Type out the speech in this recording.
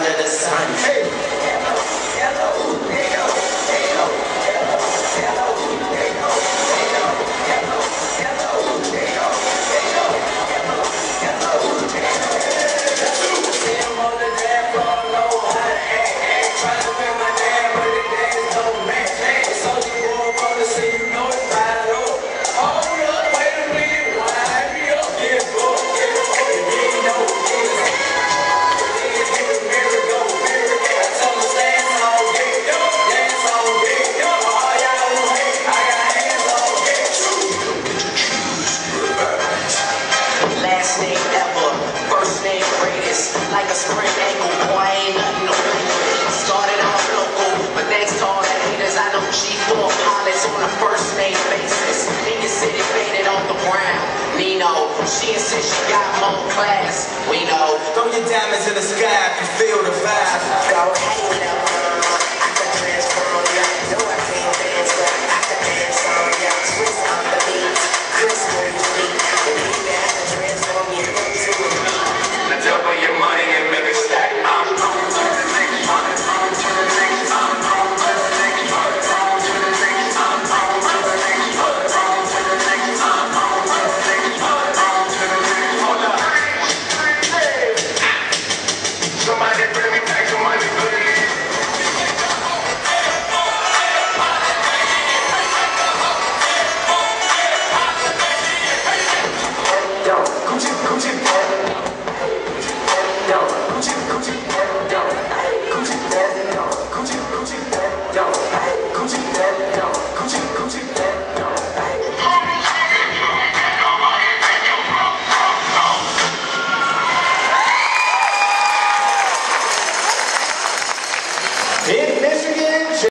under the sun. Hey. Like a sprained ankle, boy, ain't nothing to play with. Started off local, but thanks to all the haters, I know G4 pilots on a first name basis. In your city, faded on the ground. Nino, she insists she got more class. We know. Throw your diamonds in the sky if you feel the vibe. Go hate them.